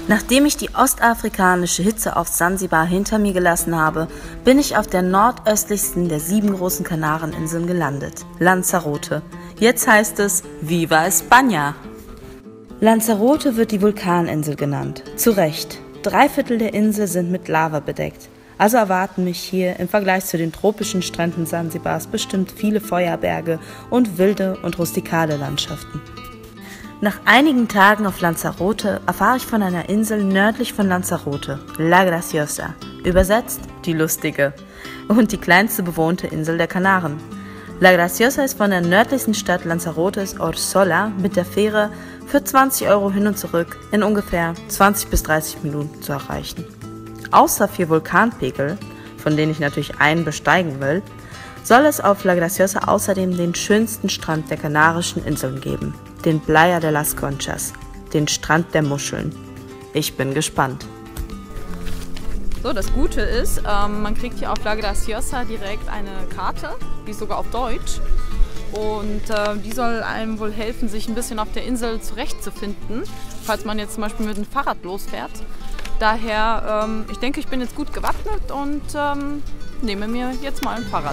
Nachdem ich die ostafrikanische Hitze auf Sansibar hinter mir gelassen habe, bin ich auf der nordöstlichsten der 7 großen Kanareninseln gelandet, Lanzarote. Jetzt heißt es Viva España! Lanzarote wird die Vulkaninsel genannt. Zu Recht. 3/4 der Insel sind mit Lava bedeckt. Also erwarten mich hier im Vergleich zu den tropischen Stränden Sansibars bestimmt viele Feuerberge und wilde und rustikale Landschaften. Nach einigen Tagen auf Lanzarote erfahre ich von einer Insel nördlich von Lanzarote, La Graciosa, übersetzt die Lustige, und die kleinste bewohnte Insel der Kanaren. La Graciosa ist von der nördlichsten Stadt Lanzarotes, Orsola, mit der Fähre für 20 € hin und zurück in ungefähr 20 bis 30 Minuten zu erreichen. Außer 4 Vulkanpegel, von denen ich natürlich einen besteigen will, soll es auf La Graciosa außerdem den schönsten Strand der Kanarischen Inseln geben, den Playa de las Conchas, den Strand der Muscheln. Ich bin gespannt. So, das Gute ist, man kriegt hier auf La Graciosa direkt eine Karte, die ist sogar auf Deutsch. Und die soll einem wohl helfen, sich ein bisschen auf der Insel zurechtzufinden, falls man jetzt zum Beispiel mit dem Fahrrad losfährt. Daher, ich denke, ich bin jetzt gut gewappnet und nehme mir jetzt mal ein Fahrrad.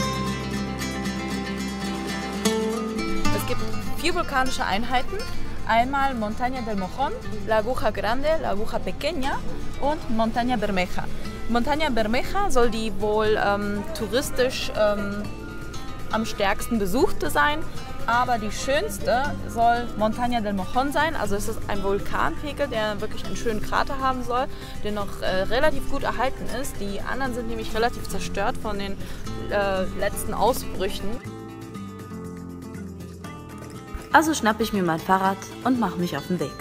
Es gibt 4 vulkanische Einheiten. Einmal Montaña del Mojón, La Aguja Grande, La Aguja Pequeña und Montaña Bermeja. Montaña Bermeja soll die wohl touristisch am stärksten besuchte sein, aber die schönste soll Montaña del Mojón sein. Also es ist ein Vulkanpegel, der wirklich einen schönen Krater haben soll, der noch relativ gut erhalten ist. Die anderen sind nämlich relativ zerstört von den letzten Ausbrüchen. Also schnappe ich mir mein Fahrrad und mache mich auf den Weg.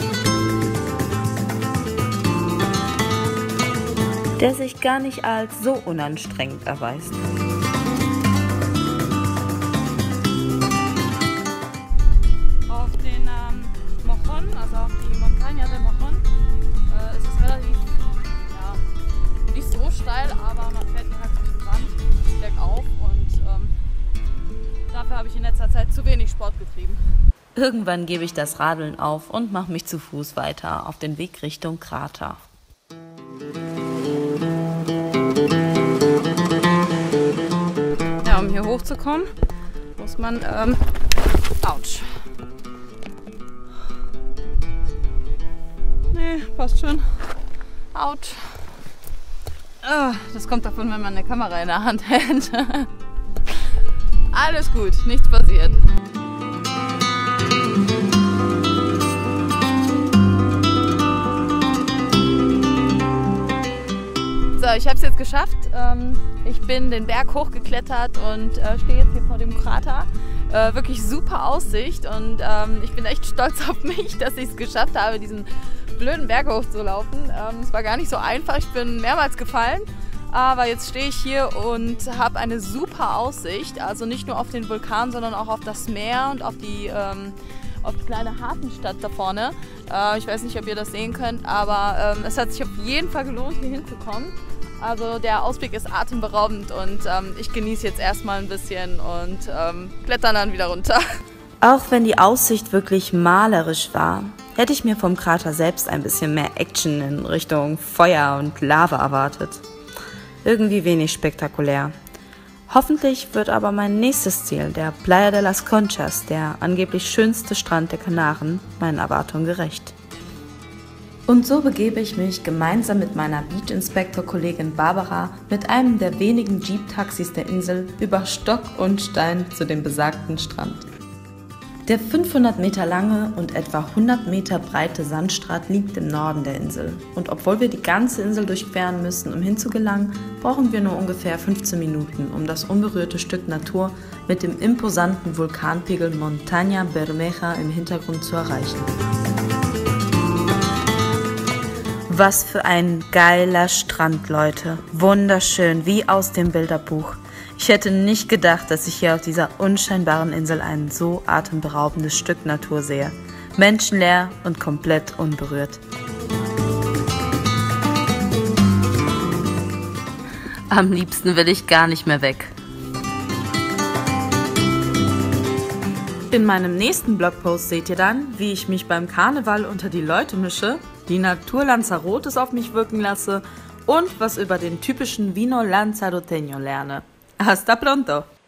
Der sich gar nicht als so unanstrengend erweist. Auf den Mojón, also auf die Montaña del Mojón, ist es relativ, ja, nicht so steil, aber man fährt halt durch den Sand bergauf und dafür habe ich in letzter Zeit zu wenig Sport getrieben. Irgendwann gebe ich das Radeln auf und mache mich zu Fuß weiter auf den Weg Richtung Krater. Ja, um hier hochzukommen, muss man, ouch. Nee, passt schon. Ouch. Das kommt davon, wenn man eine Kamera in der Hand hält. Alles gut, nichts passiert. So, ich habe es jetzt geschafft. Ich bin den Berg hochgeklettert und stehe jetzt hier vor dem Krater. Wirklich super Aussicht und ich bin echt stolz auf mich, dass ich es geschafft habe, diesen blöden Berg hochzulaufen. Es war gar nicht so einfach, ich bin mehrmals gefallen. Aber jetzt stehe ich hier und habe eine super Aussicht, also nicht nur auf den Vulkan, sondern auch auf das Meer und auf die kleine Hafenstadt da vorne. Ich weiß nicht, ob ihr das sehen könnt, aber es hat sich auf jeden Fall gelohnt, hier hinzukommen. Also der Ausblick ist atemberaubend und ich genieße jetzt erstmal ein bisschen und klettern dann wieder runter. Auch wenn die Aussicht wirklich malerisch war, hätte ich mir vom Krater selbst ein bisschen mehr Action in Richtung Feuer und Lava erwartet. Irgendwie wenig spektakulär. Hoffentlich wird aber mein nächstes Ziel, der Playa de las Conchas, der angeblich schönste Strand der Kanaren, meinen Erwartungen gerecht. Und so begebe ich mich gemeinsam mit meiner Beach-Inspector-Kollegin Barbara mit einem der wenigen Jeep-Taxis der Insel über Stock und Stein zu dem besagten Strand. Der 500 Meter lange und etwa 100 Meter breite Sandstrand liegt im Norden der Insel. Und obwohl wir die ganze Insel durchqueren müssen, um hinzugelangen, brauchen wir nur ungefähr 15 Minuten, um das unberührte Stück Natur mit dem imposanten Vulkanpegel Montaña Bermeja im Hintergrund zu erreichen. Was für ein geiler Strand, Leute. Wunderschön, wie aus dem Bilderbuch. Ich hätte nicht gedacht, dass ich hier auf dieser unscheinbaren Insel ein so atemberaubendes Stück Natur sehe. Menschenleer und komplett unberührt. Am liebsten will ich gar nicht mehr weg. In meinem nächsten Blogpost seht ihr dann, wie ich mich beim Karneval unter die Leute mische, die Natur Lanzarotes auf mich wirken lasse und was über den typischen Vino Lanzaroteño lerne. Hasta pronto!